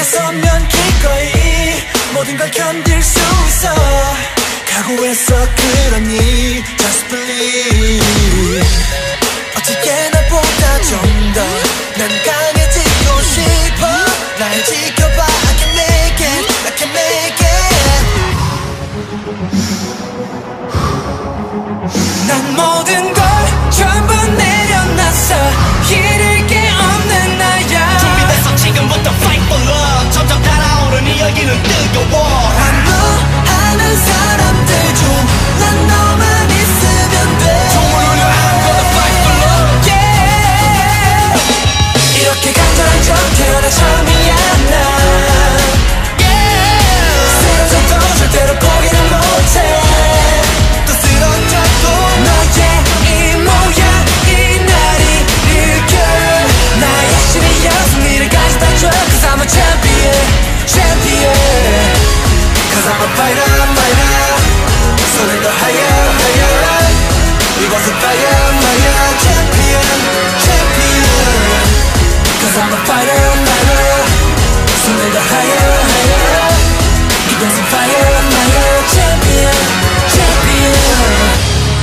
다가서면 기꺼이 모든 걸 견딜 수 있어. 각오했어 그러니 Just believe. 어떻게 나보다 좀 더 난 강해지고 싶어. 날 지켜봐 I can make it, I can make it. 난 모든 걸 전부 내려놨어. 잃을 게 없는 나야. 준비됐어 지금부터 fight for love. 점점 달아오른 이 열기는 뜨거워. 안무하는 사람들 중 난 너만 있으면 돼. 총을 울려 I'm gonna fight for love. Yeah. 이렇게 간절한 적 태어나 처음이야 난. Yeah. 쓰러져도 절대로 포기는 못해. 또 쓰러져도 너의 이 모양 이 날이 일겨. 나의 신이여 승리를 가져다 줘. Cause I'm a champion, champion. Cause I'm a fighter, fighter. Soaring the higher, higher. 이곳은 fire, fire. Champion, champion. Cause I'm a fighter, fighter. Soaring the higher, higher. 이곳은 fire, fire. Champion, champion.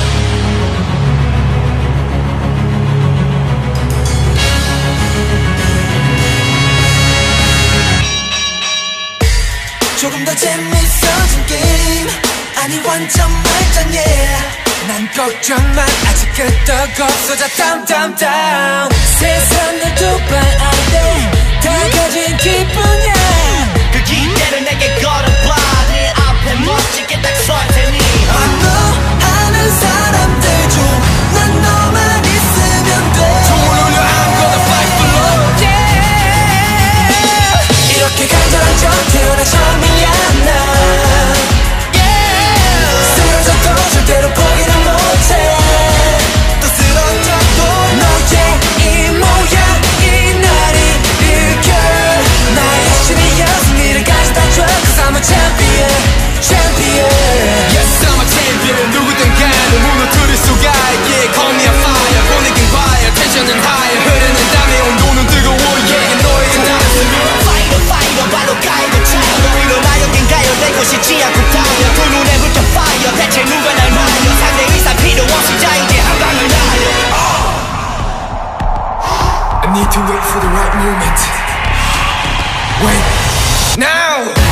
조금 더 재밌어진 게임 아니 완전 말짱 yeah. 난 걱정만 아직 끄떡 없어져 down down down. 세상을 두 발 아래 다 가진 기분이야. 그 기대를 내게 걸어봐. 네 앞에 멋지게 딱 설 테니. 안무하는 사람들 중 난 너만 있으면 돼. 총을 울려 I'm gonna fight for love. Yeah. 이렇게 간절한 적 태어나 처음이야 난. Yeah. 쓰러져도 절대로 포기는 못해. 또 쓰러져도 너의 이 모양 이 날이 일겨. 나의 신이여 승리를 가져다 줘. Cause I'm a champion, champion. Yes I'm a champion. 누구든 간에 무너뜨릴 수가 있게. Call me a fire. 보내긴 봐야 텐션은 higher. 흐르는 땀에 온도는 뜨거워 yeah. 너에게 닿았으면 Fighter fighter 바로 가이드 차요. 오히려 나 여긴 가요되고 싶지 않고 타요. 두 눈에 붙여 fire. 대체 누가 날 말려. 상대 의사 필요 없이 자 이제 한 방을 날려. I need to wait for the right moment. Wait now.